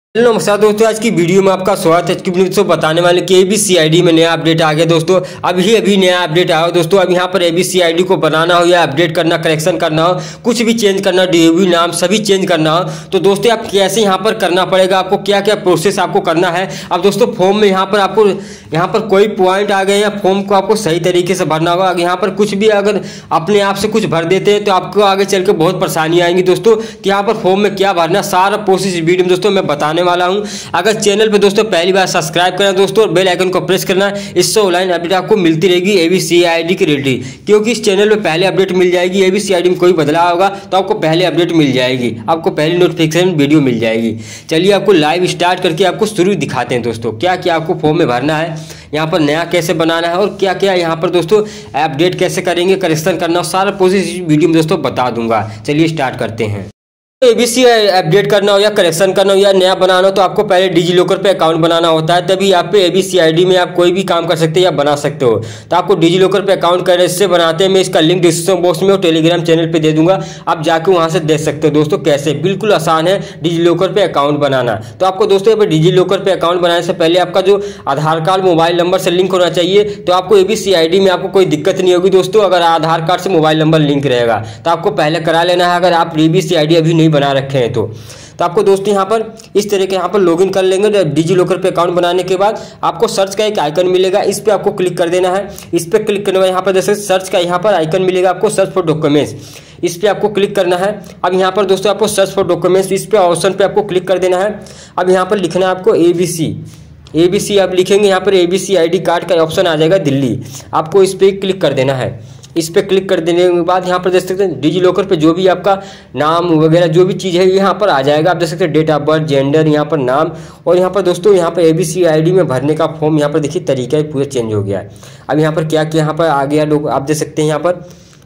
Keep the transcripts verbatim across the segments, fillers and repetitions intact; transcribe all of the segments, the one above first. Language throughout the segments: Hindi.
हेलो नमस्कार दोस्तों, आज की वीडियो में आपका स्वागत है। आज की वीडियो दोस्तों बताने वाले कि एबीसी आईडी में नया अपडेट आ गया दोस्तों। अभी अभी नया अपडेट आया हो दोस्तों। अब यहाँ पर एबीसी आईडी को बनाना हो या अपडेट करना, करेक्शन करना हो, कुछ भी चेंज करना, डीओबी नाम सभी चेंज करना हो तो दोस्तों आप कैसे यहाँ पर करना पड़ेगा, आपको क्या क्या प्रोसेस आपको करना है। अब दोस्तों फॉर्म में यहाँ पर आपको यहाँ पर कोई पॉइंट आ गए या फॉर्म को आपको सही तरीके से भरना होगा। यहाँ पर कुछ भी अगर अपने आप से कुछ भर देते हैं तो आपको आगे चल के बहुत परेशानी आएंगी दोस्तों। कि यहाँ पर फॉर्म में क्या भरना, सारा प्रोसेस वीडियो में दोस्तों मैं बताने वाला हूँ। अगर चैनल पे दोस्तों पहली बार सब्सक्राइब करना दोस्तों और बेल आइकन को प्रेस करना, इससे ऑनलाइन अपडेट आपको मिलती रहेगी एबीसी आईडी की रिलेटेड। क्योंकि इस चैनल पे पहले अपडेट मिल जाएगी, एबीसी आईडी में कोई बदलाव होगा तो आपको पहले अपडेट मिल जाएगी, आपको पहली नोटिफिकेशन वीडियो मिल जाएगी। चलिए आपको लाइव स्टार्ट करके आपको शुरू दिखाते हैं दोस्तों क्या क्या आपको फॉर्म में भरना है, यहाँ पर नया कैसे बनाना है और क्या क्या यहाँ पर दोस्तों अपडेट कैसे करेंगे, करेक्शन करना, सारा प्रोसेस वीडियो में दोस्तों बता दूंगा। चलिए स्टार्ट करते हैं। एबीसी अपडेट करना हो या करेक्शन करना हो या नया बनाना हो तो आपको पहले डिजी लॉकर पे अकाउंट बनाना होता है, तभी आप पे एबीसी आईडी में आप कोई भी काम कर सकते हैं या बना सकते हो। तो आपको डिजी लॉकर पे अकाउंट कैसे बनाते हैं मैं इसका लिंक डिस्क्रिप्शन बॉक्स में और टेलीग्राम चैनल पे दे दूंगा, आप जाके वहां से देख सकते हो दोस्तों। कैसे बिल्कुल आसान है डिजी लॉकर पे अकाउंट बनाना। तो आपको दोस्तों यहाँ पर डिजी लॉकर पे अकाउंट बनाने से पहले आपका जो आधार कार्ड मोबाइल नंबर से लिंक होना चाहिए। तो आपको एबीसी आईडी में आपको कोई दिक्कत नहीं होगी दोस्तों अगर आधार कार्ड से मोबाइल नंबर लिंक रहेगा। तो आपको पहले करा लेना है अगर आप एबीसी आईडी अभी नहीं बना रखे हैं तो। तो आपको दोस्तों यहाँ पर इस तरह के यहाँ पर लॉगिन कर लेंगे। डिजी लॉकर पे अकाउंट बनाने के बाद आपको सर्च का एक आइकन मिलेगा, इस पे आपको क्लिक कर देना है। इस पे क्लिक करने के बाद यहाँ पर जैसे सर्च का यहाँ पर आइकन मिलेगा आपको, सर्च फॉर डॉक्यूमेंट्स, इस पे आपको क्लिक करना है। अब यहाँ पर दोस्तों आपको सर्च फॉर डॉक्यूमेंट्स इस पे ऑप्शन पे आपको क्लिक कर देना है। अब यहाँ पर लिखना है आपको एबीसी एबीसी आप लिखेंगे, यहाँ पर एबीसी आईडी कार्ड का ऑप्शन आ जाएगा दिल्ली, आपको इस पे क्लिक कर देना है। इस पे क्लिक कर देने के बाद यहाँ पर देख सकते हैं डिजी लॉकर पे जो भी आपका नाम वगैरह जो भी चीज़ है यहाँ पर आ जाएगा। आप देख सकते हैं डेट ऑफ बर्थ, जेंडर, यहाँ पर नाम और यहाँ पर दोस्तों यहाँ पर एबीसी आईडी में भरने का फॉर्म यहाँ पर देखिए तरीका पूरा चेंज हो गया है। अब यहाँ पर क्या क्या यहाँ पर आ गया लोग आप देख सकते हैं यहाँ पर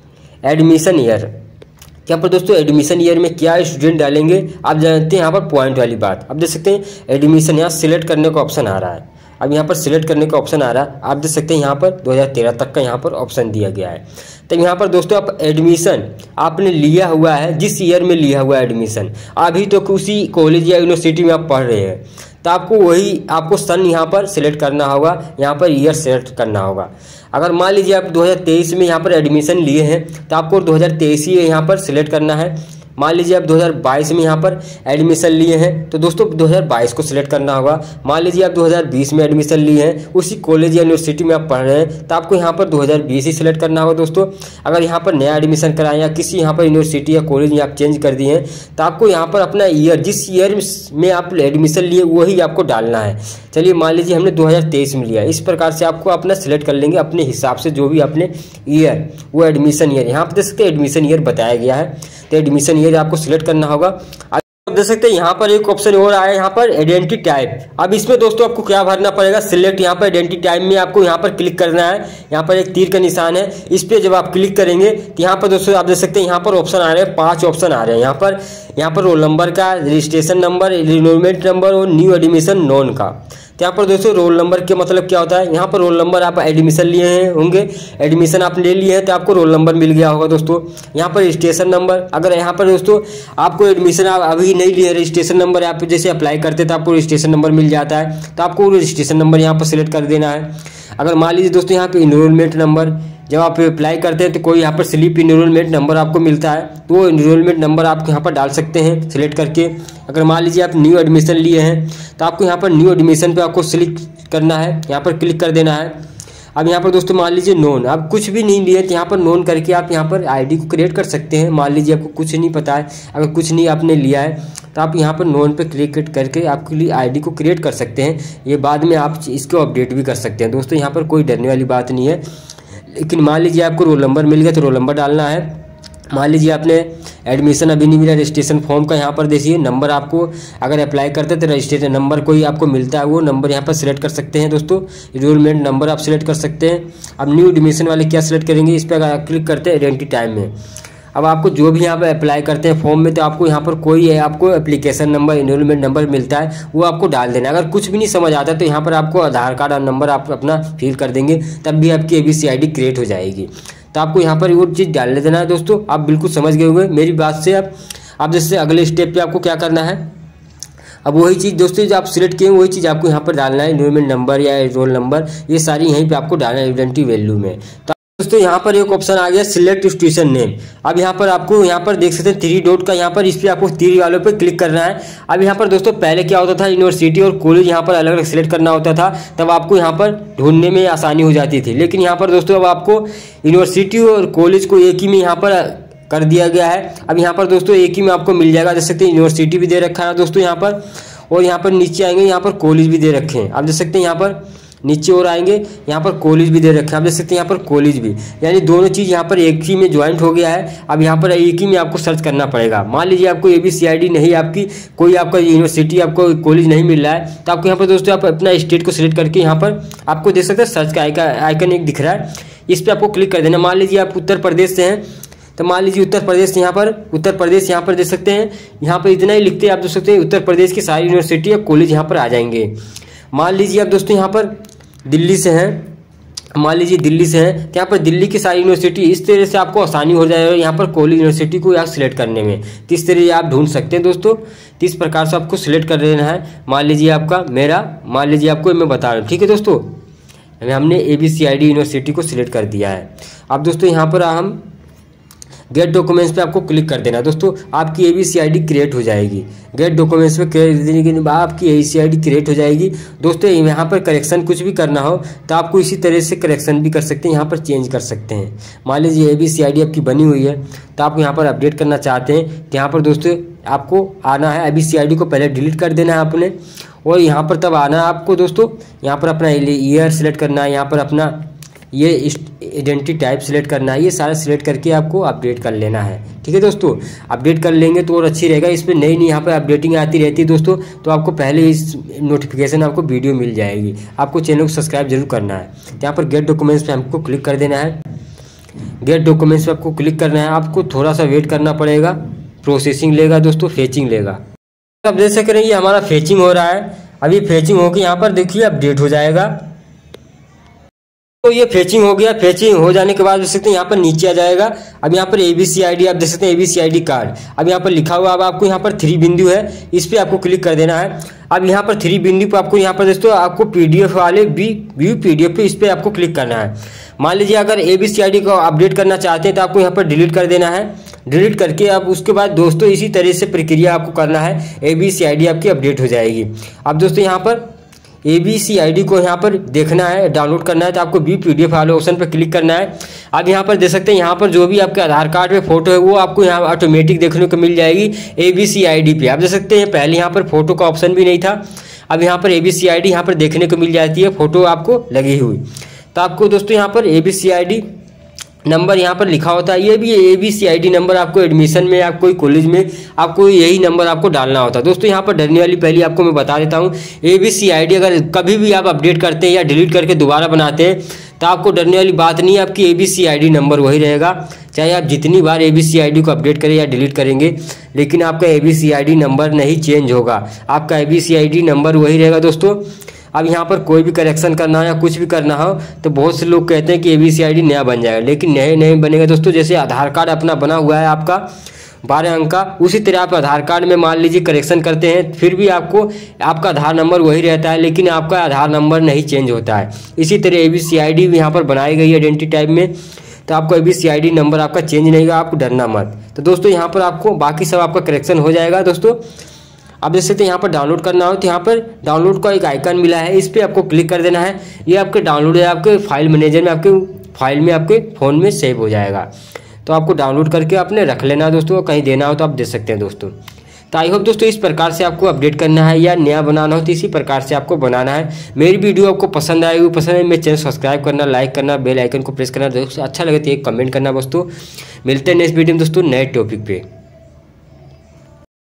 एडमिशन ईयर, यहाँ पर दोस्तों एडमिशन ईयर में क्या स्टूडेंट डालेंगे आप जानते हैं। यहाँ पर पॉइंट वाली बात आप देख सकते हैं एडमिशन यहाँ सिलेक्ट करने का ऑप्शन आ रहा है। अब यहाँ पर सिलेक्ट करने का ऑप्शन आ रहा है, आप देख सकते हैं यहाँ पर दो हज़ार तेरह तक का यहाँ पर ऑप्शन दिया गया है। तो यहाँ पर दोस्तों आप एडमिशन आपने लिया हुआ है, जिस ईयर में लिया हुआ है एडमिशन, अभी तो उसी कॉलेज या यूनिवर्सिटी में आप पढ़ रहे हैं तो आपको वही आपको सन यहाँ पर सिलेक्ट करना होगा, यहाँ पर ईयर सेलेक्ट करना होगा। अगर मान लीजिए आप दो हज़ार तेईस में यहाँ पर एडमिशन लिए हैं तो आपको दो हज़ार तेईस ही यहाँ पर सिलेक्ट करना है। मान लीजिए आप दो हज़ार बाईस में यहाँ पर एडमिशन लिए हैं तो दोस्तों दो हज़ार बाईस को सिलेक्ट करना होगा। मान लीजिए आप दो हज़ार बीस में एडमिशन लिए हैं, उसी कॉलेज या यूनिवर्सिटी में आप पढ़ रहे हैं तो आपको यहाँ पर दो हज़ार बीस ही सिलेक्ट करना होगा दोस्तों। अगर यहाँ पर नया एडमिशन कराएं या किसी यहाँ पर यूनिवर्सिटी या कॉलेज में आप चेंज कर दिए हैं तो आपको यहाँ पर अपना ईयर, जिस ईयर में आप एडमिशन लिए वही आपको डालना है। चलिए मान लीजिए हमने दो हज़ार तेईस में लिया, इस प्रकार से आपको अपना सिलेक्ट कर लेंगे अपने हिसाब से जो भी अपने ईयर, वो एडमिशन ईयर यहाँ पर देख सकते हैं एडमिशन ईयर बताया गया है। तो एडमिशन ईयर आपको सिलेक्ट करना होगा। आप देख सकते हैं यहाँ पर एक ऑप्शन और आया है यहाँ पर आइडेंटिटी टाइप। अब इसमें दोस्तों आपको क्या भरना पड़ेगा, सिलेक्ट यहाँ पर आइडेंटिटी टाइप में आपको यहाँ पर क्लिक करना है। यहाँ पर एक तीर का निशान है, इस पे जब आप क्लिक करेंगे तो यहाँ पर दोस्तों आप देख सकते हैं यहाँ पर ऑप्शन आ रहे हैं, पांच ऑप्शन आ रहे हैं यहाँ पर। यहाँ पर रोल नंबर का, रजिस्ट्रेशन नंबर, एनरोलमेंट नंबर और न्यू एडमिशन नॉन का। तो यहाँ पर दोस्तों रोल नंबर के मतलब क्या होता है, यहाँ पर रोल नंबर आप एडमिशन लिए हैं होंगे, एडमिशन आप ले लिए हैं तो आपको रोल नंबर मिल गया होगा दोस्तों। यहाँ पर रजिस्ट्रेशन नंबर, अगर यहाँ पर दोस्तों आपको एडमिशन आप अभी नहीं लिए, रजिस्ट्रेशन नंबर आप जैसे अप्लाई करते तो आपको रजिस्ट्रेशन नंबर मिल जाता है तो आपको रजिस्ट्रेशन नंबर यहाँ पर सिलेक्ट कर देना है। अगर मान लीजिए दोस्तों यहाँ पे इनरोलमेंट नंबर, जब आप अप्लाई करते हैं तो कोई यहाँ पर स्लिप इनरोलमेंट नंबर आपको मिलता है तो वो इनरोलमेंट नंबर आप यहाँ पर डाल सकते हैं सिलेक्ट करके। अगर मान लीजिए आप न्यू एडमिशन लिए हैं तो आपको यहाँ पर न्यू एडमिशन पे आपको सिलेक्ट करना है, यहाँ पर क्लिक कर देना है। अब यहाँ पर दोस्तों मान लीजिए नोन, आप कुछ भी नहीं लिए तो यहाँ पर नोन करके आप यहाँ पर आईडी को क्रिएट कर सकते हैं। मान लीजिए आपको कुछ नहीं पता है, अगर कुछ नहीं आपने लिया है तो आप यहाँ पर नोन पे क्लिक करके आपके लिए आईडी को क्रिएट कर सकते हैं। ये बाद में आप इसको अपडेट भी कर सकते हैं दोस्तों, यहाँ पर कोई डरने वाली बात नहीं है। लेकिन मान लीजिए आपको रोल नंबर मिल गया तो रोल नंबर डालना है। मान लीजिए आपने एडमिशन अभी नहीं मिला, रजिस्ट्रेशन फॉर्म का यहाँ पर देखिए नंबर, आपको अगर अप्लाई करते तो रजिस्ट्रेशन नंबर कोई आपको मिलता है वो नंबर यहाँ पर सिलेक्ट कर सकते हैं दोस्तों। एनरोलमेंट नंबर आप सिलेक्ट कर सकते हैं। अब न्यू एडमिशन वाले क्या सिलेक्ट करेंगे, इस पर अगर क्लिक करते हैं आइडेंटिटी टाइम में, अब आपको जो भी यहाँ पर अप्लाई करते हैं फॉर्म में तो आपको यहाँ पर कोई है आपको एप्लीकेशन नंबर, एनरोलमेंट नंबर मिलता है वो आपको डाल देना। अगर कुछ भी नहीं समझ आता तो यहाँ पर आपको आधार कार्ड और नंबर आप अपना फिल कर देंगे, तब भी आपकी एबीसी आईडी क्रिएट हो जाएगी। तो आपको यहाँ पर वो चीज़ डाल देना है दोस्तों। आप बिल्कुल समझ गए होंगे मेरी बात से। आप आप जैसे अगले स्टेप पे आपको क्या करना है, अब वही चीज़ दोस्तों जो आप सिलेक्ट किए वही चीज़ आपको यहाँ पर डालना है, इनरोलमेंट नंबर या रोल नंबर, ये सारी यहीं पे आपको डालना है आइडेंटिटी वैल्यू में। तो दोस्तों यहाँ पर एक ऑप्शन आ गया सिलेक्ट इंस्टीट्यूशन नेम। अब यहाँ पर आपको यहाँ पर देख सकते हैं थ्री डॉट का, यहाँ पर इस पर आपको तीर वालों पे क्लिक करना है। अब यहाँ पर दोस्तों पहले क्या होता था, यूनिवर्सिटी और कॉलेज यहाँ पर अलग अलग सिलेक्ट करना होता था, तब आपको यहाँ पर ढूंढने में आसानी हो जाती थी। लेकिन यहाँ पर दोस्तों अब आपको यूनिवर्सिटी और कॉलेज को एक ही में यहाँ पर कर दिया गया है। अब यहाँ पर दोस्तों एक ही में आपको मिल जाएगा। देख सकते हैं यूनिवर्सिटी भी दे रखा है दोस्तों यहाँ पर, और यहाँ पर नीचे आएंगे यहाँ पर कॉलेज भी दे रखे हैं। आप देख सकते हैं यहाँ पर नीचे और आएंगे यहाँ पर कॉलेज भी दे रखे हैं। आप देख सकते हैं यहाँ पर कॉलेज भी, यानी दोनों चीज़ यहाँ पर एक ही में ज्वाइंट हो गया है। अब यहाँ पर एक ही में आपको सर्च करना पड़ेगा। मान लीजिए आपको A B C I D नहीं, आपकी कोई आपका यूनिवर्सिटी आपको कॉलेज नहीं मिल रहा है, तो आपको यहाँ पर दोस्तों आप अपना स्टेट को सिलेक्ट करके यहाँ पर आपको देख सकते हैं सर्च का आइकन एक दिख रहा है, इस पर आपको क्लिक कर देना। मान लीजिए आप उत्तर प्रदेश से हैं, तो मान लीजिए उत्तर प्रदेश यहाँ पर उत्तर प्रदेश यहाँ पर देख सकते हैं, यहाँ पर इतना ही लिखते हैं आप देख सकते हैं उत्तर प्रदेश की सारी यूनिवर्सिटी या कॉलेज यहाँ पर आ जाएंगे। मान लीजिए आप दोस्तों यहाँ पर दिल्ली से हैं, मान लीजिए दिल्ली से हैं, तो यहाँ पर दिल्ली की सारी यूनिवर्सिटी, इस तरह से आपको आसानी हो जाएगा यहाँ पर कॉलेज यूनिवर्सिटी को यहाँ सिलेक्ट करने में। तो इस तरह आप ढूंढ सकते हैं दोस्तों। तो इस प्रकार से आपको सिलेक्ट कर लेना है। मान लीजिए आपका मेरा मान लीजिए आपको मैं बता रहा हूँ, ठीक है दोस्तों, हमने A B C I D university को सिलेक्ट कर दिया है। अब दोस्तों यहाँ पर हम गेट डॉक्यूमेंट्स पे आपको क्लिक कर देना दोस्तों, आपकी A B C I D create हो जाएगी। गेट डॉक्यूमेंट्स पे क्लिक देने के बाद आपकी A B C I D create हो जाएगी दोस्तों। यहाँ पर करेक्शन कुछ भी करना हो तो आपको इसी तरह से करेक्शन भी कर सकते हैं, यहाँ पर चेंज कर सकते हैं। मान लीजिए ए बी सी आई डी आपकी बनी हुई है, तो आप यहाँ पर अपडेट करना चाहते हैं, तो यहाँ पर दोस्तों आपको आना है, A B C I D को पहले डिलीट कर देना है आपने, और यहाँ पर तब आना है आपको दोस्तों। यहाँ पर अपना ईयर सिलेक्ट करना है, यहाँ पर अपना ये आइडेंटिटी टाइप सिलेक्ट करना है, ये सारा सिलेक्ट करके आपको अपडेट कर लेना है। ठीक है दोस्तों, अपडेट कर लेंगे तो और अच्छी रहेगा। इस पर नई नई यहाँ पर अपडेटिंग आती रहती है दोस्तों, तो आपको पहले इस नोटिफिकेशन आपको वीडियो मिल जाएगी। आपको चैनल को सब्सक्राइब जरूर करना है। यहाँ पर गेट डॉक्यूमेंट्स पे हमको क्लिक कर देना है। गेट डॉक्यूमेंट्स पे आपको क्लिक करना है, आपको थोड़ा सा वेट करना पड़ेगा, प्रोसेसिंग लेगा दोस्तों, फेचिंग लेगा। आप देख सकते हैं ये हमारा फेचिंग हो रहा है। अभी फेचिंग होकर यहाँ पर देखिए अपडेट हो जाएगा। तो ये फेचिंग हो गया। फेचिंग हो जाने के बाद देख सकते हैं यहाँ पर नीचे आ जाएगा। अब यहाँ पर A B C I D आप देख सकते हैं, A B C I D card. अब यहाँ पर लिखा हुआ, अब आपको यहाँ पर थ्री बिंदु है, इस पर आपको क्लिक कर देना है। अब यहाँ पर थ्री बिंदु पर आपको यहाँ पर दोस्तों आपको पीडीएफ वाले भी व्यू पीडीएफ पे इस पर आपको क्लिक करना है। मान लीजिए अगर A B C I D को अपडेट करना चाहते हैं तो आपको यहाँ पर डिलीट कर देना है। डिलीट करके अब उसके बाद दोस्तों इसी तरह से प्रक्रिया आपको करना है, A B C I D आपकी अपडेट हो जाएगी। अब दोस्तों यहाँ पर A B C I D को यहाँ पर देखना है, डाउनलोड करना है, तो आपको व्यू पीडीएफ वाले ऑप्शन पर क्लिक करना है। अब यहाँ पर देख सकते हैं यहाँ पर जो भी आपके आधार कार्ड पे फोटो है वो आपको यहाँ ऑटोमेटिक देखने को मिल जाएगी ए बी सी आई डी पे। आप देख सकते हैं पहले यहाँ पर फोटो का ऑप्शन भी नहीं था, अब यहाँ पर A B C I D यहाँ पर देखने को मिल जाती है, फोटो आपको लगी हुई। तो आपको दोस्तों यहाँ पर A B C I D number यहाँ पर लिखा होता है, ये भी A B C I D number आपको एडमिशन में, आप कोई कॉलेज में आपको यही नंबर आपको डालना होता है दोस्तों। यहाँ पर डरने वाली पहले आपको मैं बता देता हूँ, ए बी सी आई डी अगर कभी भी आप अपडेट करते हैं या डिलीट करके दोबारा बनाते हैं तो आपको डरने वाली बात नहीं है, आपकी A B C I D number वही रहेगा, चाहे आप जितनी बार A B C I D को अपडेट करें या डिलीट करेंगे, लेकिन आपका A B C I D number नहीं चेंज होगा, आपका A B C I D number वही रहेगा दोस्तों। अब यहाँ पर कोई भी करेक्शन करना हो या कुछ भी करना हो तो बहुत से लोग कहते हैं कि ए बी सी आई डी नया बन जाएगा, लेकिन नया नहीं बनेगा दोस्तों। जैसे आधार कार्ड अपना बना हुआ है आपका बारह अंक का, उसी तरह आप आधार कार्ड में मान लीजिए करेक्शन करते हैं, फिर भी आपको आपका आधार नंबर वही रहता है, लेकिन आपका आधार नंबर नहीं चेंज होता है। इसी तरह ए बी सी आई डी भी यहाँ पर बनाई गई है आइडेंटिटी टाइप में, तो आपको A B C I D number आपका चेंज नहीं होगा, आपको डरना मत। तो दोस्तों यहाँ पर आपको बाकी सब आपका करेक्शन हो जाएगा दोस्तों। अब जैसे तो यहाँ पर डाउनलोड करना हो तो यहाँ पर डाउनलोड का एक आइकन मिला है, इस पर आपको क्लिक कर देना है। ये आपके डाउनलोड है, आपके फाइल मैनेजर में, आपके फाइल में, आपके फ़ोन में सेव हो जाएगा। तो आपको डाउनलोड करके अपने रख लेना है दोस्तों, कहीं देना हो तो आप दे सकते हैं दोस्तों। तो आई होप दोस्तों इस प्रकार से आपको अपडेट करना है या नया बनाना हो तो इसी प्रकार से आपको बनाना है। मेरी वीडियो आपको पसंद आएगी, पसंद है मेरे चैनल सब्सक्राइब करना, लाइक करना, बेल आइकन को प्रेस करना, दोस्तों अच्छा लगे तो एक कमेंट करना दोस्तों। मिलते हैं नेक्स्ट वीडियो में दोस्तों नए टॉपिक पे।